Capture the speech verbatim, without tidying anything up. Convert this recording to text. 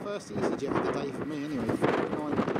First EasyJet of the day for me anyway, four nine